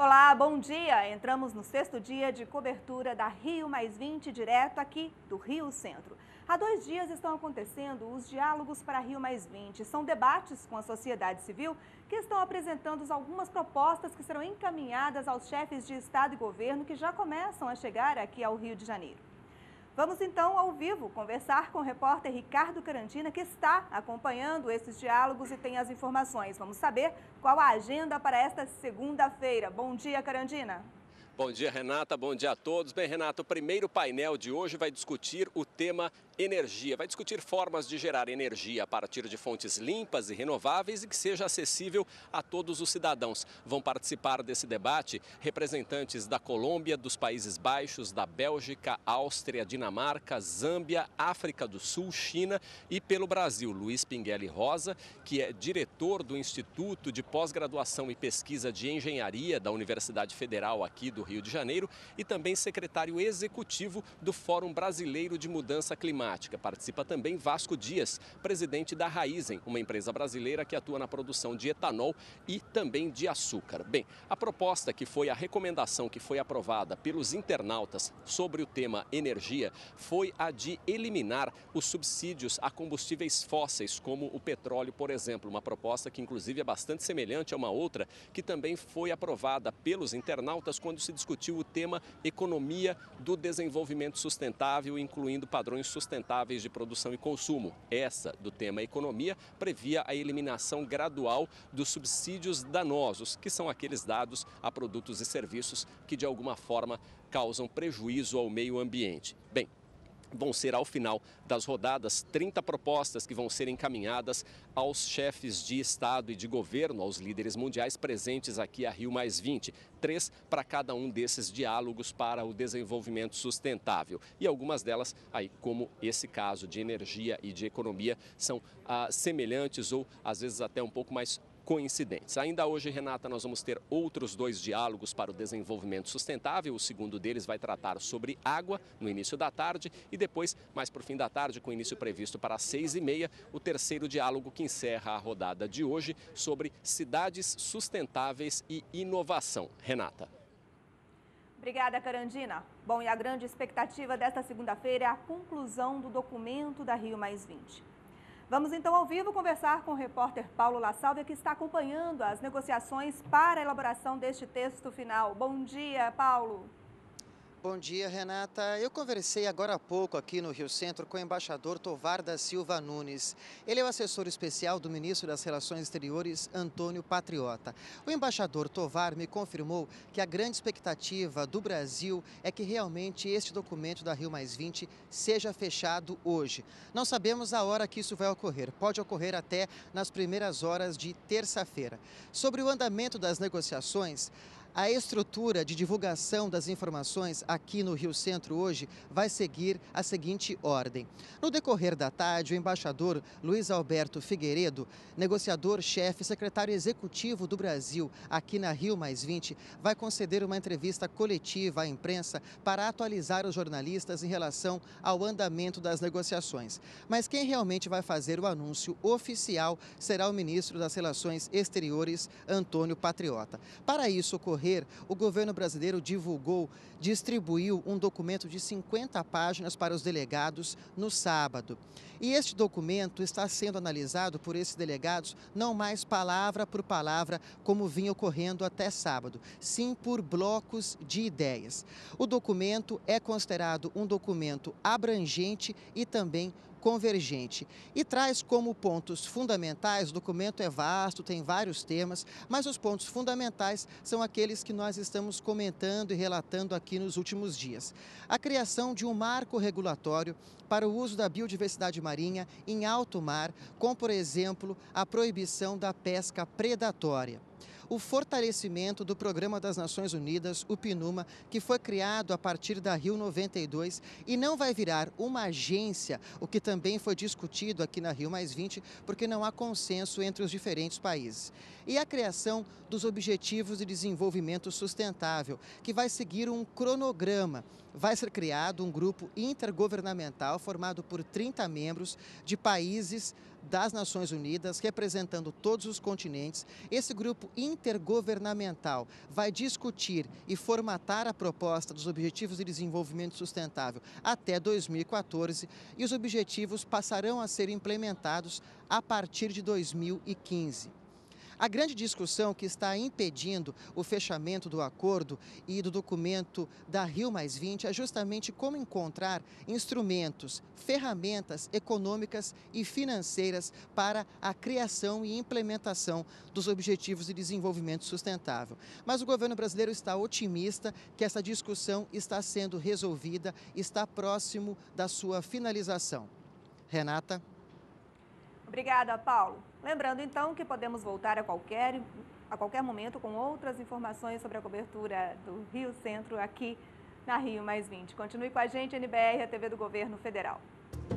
Olá, bom dia! Entramos no sexto dia de cobertura da Rio+20, direto aqui do Rio Centro. Há 2 dias estão acontecendo os diálogos para Rio+20. São debates com a sociedade civil que estão apresentando algumas propostas que serão encaminhadas aos chefes de Estado e governo que já começam a chegar aqui ao Rio de Janeiro. Vamos então, ao vivo, conversar com o repórter Ricardo Carantina, que está acompanhando esses diálogos e tem as informações. Vamos saber qual a agenda para esta segunda-feira. Bom dia, Carantina. Bom dia, Renata. Bom dia a todos. Bem, Renata, o primeiro painel de hoje vai discutir o tema energia. Vai discutir formas de gerar energia a partir de fontes limpas e renováveis e que seja acessível a todos os cidadãos. Vão participar desse debate representantes da Colômbia, dos Países Baixos, da Bélgica, Áustria, Dinamarca, Zâmbia, África do Sul, China e pelo Brasil. Luiz Pinguelli Rosa, que é diretor do Instituto de Pós-Graduação e Pesquisa de Engenharia da Universidade Federal aqui do Rio de Janeiro e também secretário executivo do Fórum Brasileiro de Mudança Climática. Participa também Vasco Dias, presidente da Raízen, uma empresa brasileira que atua na produção de etanol e também de açúcar. Bem, a proposta que foi a recomendação que foi aprovada pelos internautas sobre o tema energia foi a de eliminar os subsídios a combustíveis fósseis, como o petróleo, por exemplo. Uma proposta que inclusive é bastante semelhante a uma outra que também foi aprovada pelos internautas quando se discutiu o tema economia do desenvolvimento sustentável, incluindo padrões sustentáveis de produção e consumo. Essa, do tema economia, previa a eliminação gradual dos subsídios danosos, que são aqueles dados a produtos e serviços que de alguma forma causam prejuízo ao meio ambiente. Bem, vão ser, ao final das rodadas, 30 propostas que vão ser encaminhadas aos chefes de Estado e de governo, aos líderes mundiais presentes aqui a Rio+20. 3 para cada um desses diálogos para o desenvolvimento sustentável. E algumas delas, aí, como esse caso de energia e de economia, são semelhantes ou, às vezes, até um pouco mais coincidentes. Ainda hoje, Renata, nós vamos ter outros 2 diálogos para o desenvolvimento sustentável. O segundo deles vai tratar sobre água no início da tarde e depois, mais para o fim da tarde, com início previsto para as 6h30, o terceiro diálogo que encerra a rodada de hoje sobre cidades sustentáveis e inovação. Renata. Obrigada, Carandina. Bom, e a grande expectativa desta segunda-feira é a conclusão do documento da Rio+20. Vamos então ao vivo conversar com o repórter Paulo La Sálvia, que está acompanhando as negociações para a elaboração deste texto final. Bom dia, Paulo. Bom dia, Renata. Eu conversei agora há pouco aqui no Rio Centro com o embaixador Tovar da Silva Nunes. Ele é o assessor especial do ministro das Relações Exteriores, Antônio Patriota. O embaixador Tovar me confirmou que a grande expectativa do Brasil é que realmente este documento da Rio+20 seja fechado hoje. Não sabemos a hora que isso vai ocorrer. Pode ocorrer até nas primeiras horas de terça-feira. Sobre o andamento das negociações, a estrutura de divulgação das informações aqui no Rio Centro hoje vai seguir a seguinte ordem. No decorrer da tarde, o embaixador Luiz Alberto Figueiredo, negociador-chefe, secretário executivo do Brasil aqui na Rio+20, vai conceder uma entrevista coletiva à imprensa para atualizar os jornalistas em relação ao andamento das negociações. Mas quem realmente vai fazer o anúncio oficial será o ministro das Relações Exteriores, Antônio Patriota. Para isso ocorrer, o governo brasileiro distribuiu um documento de 50 páginas para os delegados no sábado. E este documento está sendo analisado por esses delegados não mais palavra por palavra, como vinha ocorrendo até sábado, sim por blocos de ideias. O documento é considerado um documento abrangente e também convergente e traz como pontos fundamentais, o documento é vasto, tem vários temas, mas os pontos fundamentais são aqueles que nós estamos comentando e relatando aqui nos últimos dias. A criação de um marco regulatório para o uso da biodiversidade marinha em alto mar, com, por exemplo, a proibição da pesca predatória. O fortalecimento do Programa das Nações Unidas, o PNUMA, que foi criado a partir da Rio92 e não vai virar uma agência, o que também foi discutido aqui na Rio+20, porque não há consenso entre os diferentes países. E a criação dos Objetivos de Desenvolvimento Sustentável, que vai seguir um cronograma vai ser criado um grupo intergovernamental formado por 30 membros de países das Nações Unidas, representando todos os continentes. Esse grupo intergovernamental vai discutir e formatar a proposta dos Objetivos de Desenvolvimento Sustentável até 2014 e os objetivos passarão a ser implementados a partir de 2015. A grande discussão que está impedindo o fechamento do acordo e do documento da Rio+20 é justamente como encontrar instrumentos, ferramentas econômicas e financeiras para a criação e implementação dos Objetivos de Desenvolvimento Sustentável. Mas o governo brasileiro está otimista que essa discussão está sendo resolvida, está próximo da sua finalização. Renata. Obrigada, Paulo. Lembrando, então, que podemos voltar a qualquer momento com outras informações sobre a cobertura do Rio Centro aqui na Rio+20. Continue com a gente, NBR, a TV do Governo Federal.